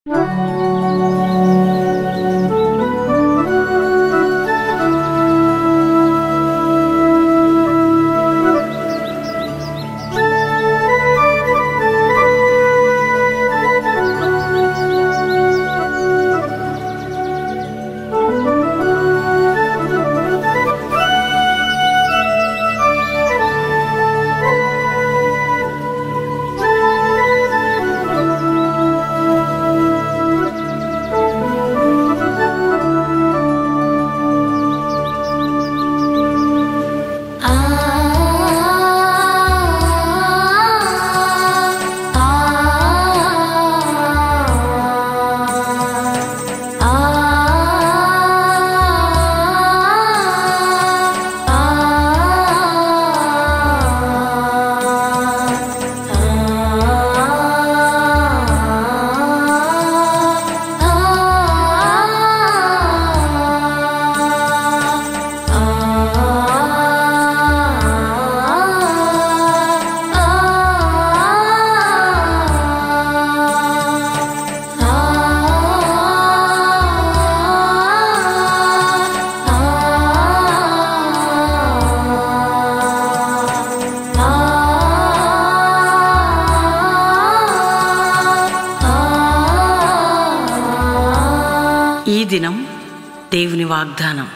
ఈ దినం దేవుని వాగ్దానం.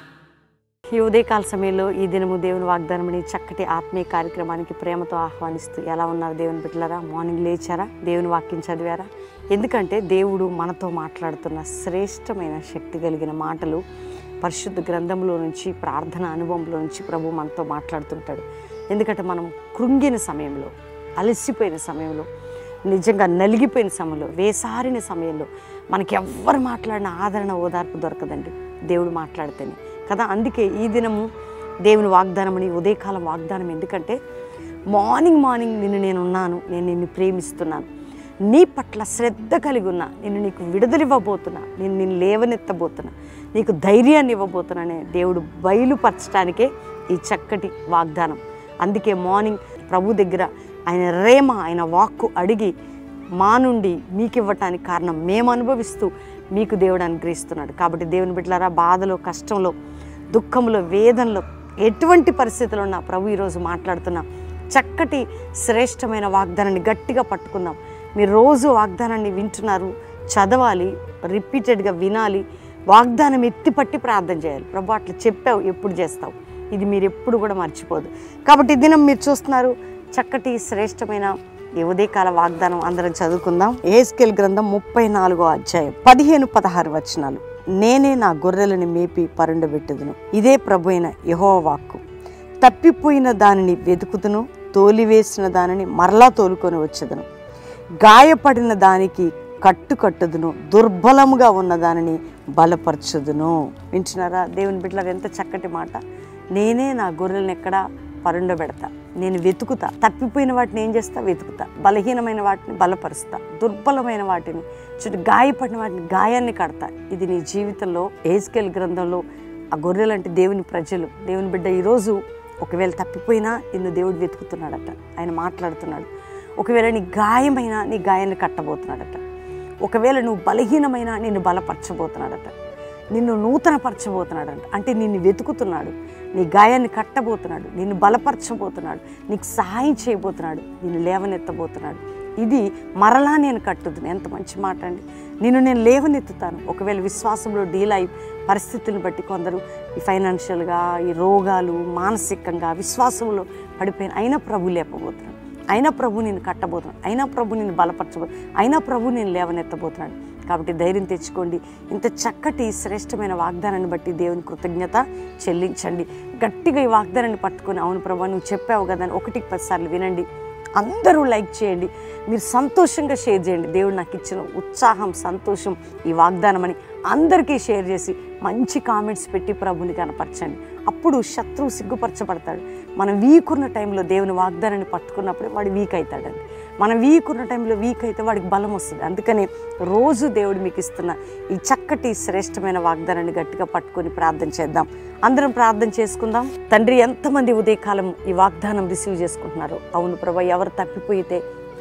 ఈ ఉదయకాల సమయంలో ఈ దినము దేవుని వాగ్దానం అని చక్కటి ఆత్మీయ కార్యక్రమానికి ప్రేమతో ఆహ్వానిస్తూ ఎలా ఉన్నారు దేవుని బిడ్డలారా? మార్నింగ్ లేచారా? దేవుని వాక్యం చదివారా? ఎందుకంటే దేవుడు మనతో మాట్లాడుతున్న శ్రేష్టమైన శక్తి కలిగిన మాటలు పరిశుద్ధ గ్రంథంలో నుంచి, ప్రార్థన అనుభవంలో నుంచి ప్రభు మనతో మాట్లాడుతుంటాడు. ఎందుకంటే మనం కృంగిన సమయంలో, అలసిపోయిన సమయంలో, నిజంగా నలిగిపోయిన సమయంలో, వేసారిన సమయంలో మనకి ఎవ్వరు మాట్లాడిన ఆదరణ, ఓదార్పు దొరకదండి దేవుడు మాట్లాడితేనే కదా. అందుకే ఈ దినము దేవుని వాగ్దానం అని, ఉదయకాలం వాగ్దానం. ఎందుకంటే మార్నింగ్ నేనున్నాను, నేను నిన్ను ప్రేమిస్తున్నాను, నీ పట్ల శ్రద్ధ కలిగి ఉన్నా, నీకు విడుదలివ్వబోతున్నా, నిన్ను లేవనెత్తబోతున్నా, నీకు ధైర్యాన్ని ఇవ్వబోతున్నానే దేవుడు బయలుపరచడానికే ఈ చక్కటి వాగ్దానం. అందుకే మార్నింగ్ ప్రభు దగ్గర ఆయన రేమ, ఆయన వాక్కు అడిగి మా నుండి మీకు ఇవ్వటానికి కారణం మేము అనుభవిస్తూ మీకు దేవుడు అనుగ్రహిస్తున్నాడు. కాబట్టి దేవుని బిడ్డలారా, బాధలో, కష్టంలో, దుఃఖంలో, వేదనలో, ఎటువంటి పరిస్థితుల్లో ఉన్నా ప్రభు ఈరోజు మాట్లాడుతున్న చక్కటి శ్రేష్టమైన వాగ్దానాన్ని గట్టిగా పట్టుకుందాం. మీరు రోజు వాగ్దానాన్ని వింటున్నారు, చదవాలి, రిపీటెడ్గా వినాలి, వాగ్దానం ఎత్తిపట్టి ప్రార్థన చేయాలి. ప్రభు అట్లా చెప్పావు, ఎప్పుడు చేస్తావు, ఇది మీరు ఎప్పుడు కూడా మర్చిపోదు. కాబట్టి ఈ దినం మీరు చూస్తున్నారు చక్కటి శ్రేష్టమైన ఈ ఉదయకాల వాగ్దానం. అందరం చదువుకుందాం. యెహెజ్కేలు గ్రంథం 34వ అధ్యాయం 15-16 వచనాలు. నేనే నా గొర్రెలను మేపి పరుండబెట్టుదును, ఇదే ప్రభు అయిన యెహోవా వాక్కు. తప్పిపోయిన దానిని వెతుకుతును, తోలివేసిన దానిని మరలా తోలుకొని వచ్చేదను, గాయపడిన దానికి కట్టుదును, దుర్బలముగా ఉన్న దానిని బలపరచుదును. వింటున్నారా దేవుని బిడ్డలారా? ఎంత చక్కటి మాట. నేనే నా గొర్రెలను ఎక్కడ పరుండబెడతా, నేను వెతుకుతా, తప్పిపోయిన వాటిని ఏం చేస్తా? వెతుకుతా, బలహీనమైన వాటిని బలపరుస్తా, దుర్బలమైన వాటిని, గాయపడిన వాటిని గాయాన్ని కడతా. ఇది నీ జీవితంలో యెహెజ్కేలు గ్రంథంలో ఆ గొర్రెలంటే దేవుని ప్రజలు. దేవుని బిడ్డ ఈరోజు ఒకవేళ తప్పిపోయినా నిన్ను దేవుడు వెతుకుతున్నాడట, ఆయన మాట్లాడుతున్నాడు. ఒకవేళ నీ గాయమైనా నీ గాయాన్ని కట్టబోతున్నాడట. ఒకవేళ నువ్వు బలహీనమైనా నిన్ను బలపరచబోతున్నాడట, నిన్ను నూతనపరచబోతున్నాడంట. అంటే నిన్ను వెతుకుతున్నాడు, నీ గాయాన్ని కట్టబోతున్నాడు, నిన్ను బలపరచబోతున్నాడు, నీకు సహాయం చేయబోతున్నాడు, నిన్ను లేవనెత్తబోతున్నాడు. ఇది మరలా నేను కట్టుదును. ఎంత మంచి మాట అండి. నేను లేవనెత్తుతాను. ఒకవేళ విశ్వాసంలో డీలై పరిస్థితులను బట్టి కొందరు ఈ ఫైనాన్షియల్గా, ఈ రోగాలు, మానసికంగా విశ్వాసంలో పడిపోయిన, అయినా ప్రభు లేపబోతున్నాడు, అయినా ప్రభు నేను కట్టబోతున్నాడు, అయినా ప్రభు నేను బలపరచబోతున్నాడు, అయినా ప్రభు నేను లేవనెత్తబోతున్నాడు. కాబట్టి ధైర్యం తెచ్చుకోండి. ఇంత చక్కటి శ్రేష్టమైన వాగ్దానాన్ని బట్టి దేవుని కృతజ్ఞత చెల్లించండి. గట్టిగా ఈ వాగ్దానాన్ని పట్టుకొని, అవును ప్రభు నువ్వు చెప్పావు కదా అని 1-10 సార్లు వినండి. అందరూ లైక్ చేయండి, మీరు సంతోషంగా షేర్ చేయండి. దేవుడు నాకు ఇచ్చిన ఉత్సాహం, సంతోషం ఈ వాగ్దానం అని అందరికీ షేర్ చేసి మంచి కామెంట్స్ పెట్టి ప్రభుని కనపరచండి. అప్పుడు శత్రువు సిగ్గుపరచబడతాడు. మనం వీక్ ఉన్న టైంలో దేవుని వాగ్దానాన్ని పట్టుకున్నప్పుడే వాడు వీక్ అవుతాడండి. మనం వీక్ ఉన్న టైంలో వీక్ అయితే వాడికి బలం వస్తుంది. అందుకని రోజు దేవుడు మీకు ఇస్తున్న ఈ చక్కటి శ్రేష్టమైన వాగ్దానాన్ని గట్టిగా పట్టుకొని ప్రార్థన చేద్దాం. అందరం ప్రార్థన చేసుకుందాం. తండ్రి, ఎంతమంది ఉదయకాలం ఈ వాగ్దానం రిసీవ్ చేసుకుంటున్నారు? అవును ప్రభా, ఎవరు తప్పిపోయితే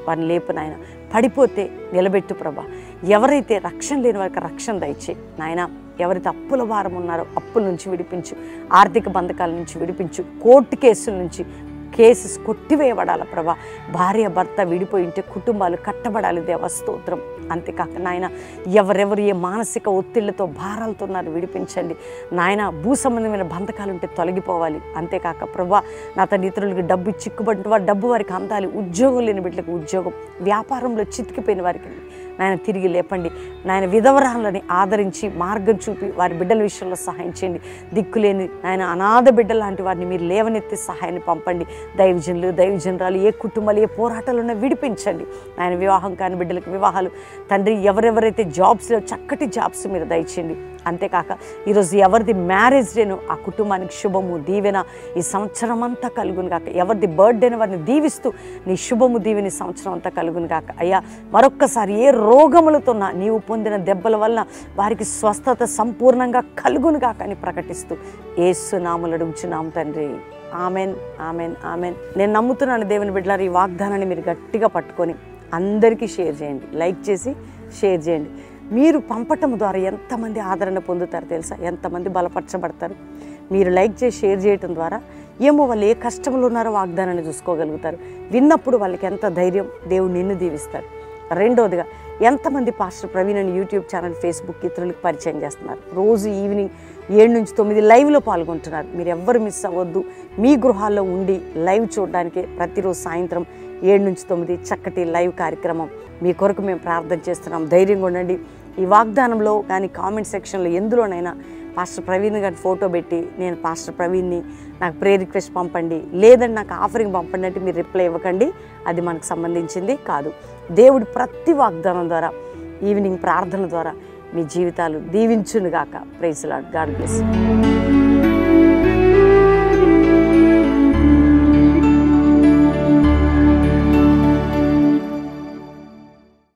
వారిని లేపు నాయన, పడిపోతే నిలబెట్టు ప్రభా. ఎవరైతే రక్షణ లేని వారికి రక్షణ దయచేయి నాయన. ఎవరైతే అప్పుల భారం ఉన్నారో అప్పుల నుంచి విడిపించు, ఆర్థిక బంధకాల నుంచి విడిపించు, కోర్టు కేసుల నుంచి కేసెస్ కొట్టివేయబడాలి ప్రభా. భార్య భర్త విడిపోయి ఉంటే కుటుంబాలు కట్టబడాలి దేవా, స్తోత్రం. అంతేకాక నాయన, ఎవరెవరు ఏ మానసిక ఒత్తిళ్లతో భారాలతో ఉన్నారు విడిపించండి నాయన. భూ సంబంధమైన బంధకాలు ఉంటే తొలగిపోవాలి. అంతేకాక ప్రభా, నా తండ్రి ఇతరులకి డబ్బు చిక్కుబడిన వారు డబ్బు వారికి అందాలి, ఉద్యోగం లేని బిడ్డలకు ఉద్యోగం, వ్యాపారంలో చితికిపోయిన వారికి నాయన తిరిగి లేపండి నాయన. విధవరాలని ఆదరించి మార్గం చూపి వారి బిడ్డల విషయంలో సహాయం చేయండి. దిక్కులేని నాయన అనాథ బిడ్డల లాంటి వారిని మీరు లేవనెత్తి సహాయాన్ని పంపండి. దైవజనులు దైవజనరాలు ఏ కుటుంబాలు ఏ పోరాటాలు ఉన్నా విడిపించండి నాయన. వివాహం కాని బిడ్డలకు వివాహాలు తండ్రి, ఎవరెవరైతే జాబ్స్లో చక్కటి జాబ్స్ మీరు దయచేయండి. అంతేకాక ఈరోజు ఎవరిది మ్యారేజ్ డేను ఆ కుటుంబానికి శుభము దీవెన ఈ సంవత్సరం అంతా కలుగును కాక. ఎవరిది బర్త్డేను వారిని దీవిస్తూ నీ శుభము దీవెని సంవత్సరం అంతా కలుగును కాక. అయ్యా, మరొక్కసారి ఏ రోగములతో నీవు పొందిన దెబ్బల వల్ల వారికి స్వస్థత సంపూర్ణంగా కలుగును కాక అని ప్రకటిస్తూ యేసు నామములో అడుగుచున్నాము తండ్రి. Amen, amen, amen. నేను నమ్ముతున్నాను దేవుని బిడ్డలారా, ఈ వాగ్దానాన్ని మీరు గట్టిగా పట్టుకొని అందరికీ షేర్ చేయండి, లైక్ చేసి షేర్ చేయండి. మీరు పంపటం ద్వారా ఎంతమంది ఆదరణ పొందుతారు తెలుసా, ఎంతమంది బలపరచబడతారు. మీరు లైక్ చేసి షేర్ చేయటం ద్వారా ఏమో వాళ్ళు ఏ కష్టంలో ఉన్నారో వాగ్దానాన్ని చూసుకోగలుగుతారు. విన్నప్పుడు వాళ్ళకి ఎంత ధైర్యం, దేవుడు నిన్ను దీవిస్తాడు. రెండోదిగా, ఎంతమంది పాస్టర్ ప్రవీణ్ అని యూట్యూబ్ ఛానల్, ఫేస్బుక్ ఇతరులకు పరిచయం చేస్తున్నారు. రోజు ఈవినింగ్ 7 నుంచి 9 లైవ్లో పాల్గొంటున్నారు. మీరు ఎవ్వరు మిస్ అవ్వద్దు. మీ గృహాల్లో ఉండి లైవ్ చూడడానికి ప్రతిరోజు సాయంత్రం 7 నుంచి 9 చక్కటి లైవ్ కార్యక్రమం మీ కొరకు మేము ప్రార్థన చేస్తున్నాం. ధైర్యంగా ఉండండి. ఈ వాగ్దానంలో కానీ కామెంట్ సెక్షన్లో ఎందులోనైనా పాస్టర్ ప్రవీణ్ గారి ఫోటో పెట్టి నేను పాస్టర్ ప్రవీణ్ని, నాకు ప్రేయర్ రిక్వెస్ట్ పంపండి, లేదంటే నాకు ఆఫరింగ్ పంపండి అంటే మీరు రిప్లై ఇవ్వకండి. అది మనకు సంబంధించింది కాదు. దేవుడు ప్రతి వాగ్దానం ద్వారా, ఈవినింగ్ ప్రార్థన ద్వారా మీ జీవితాలు దీవించునుగాక. Praise the Lord. God bless you.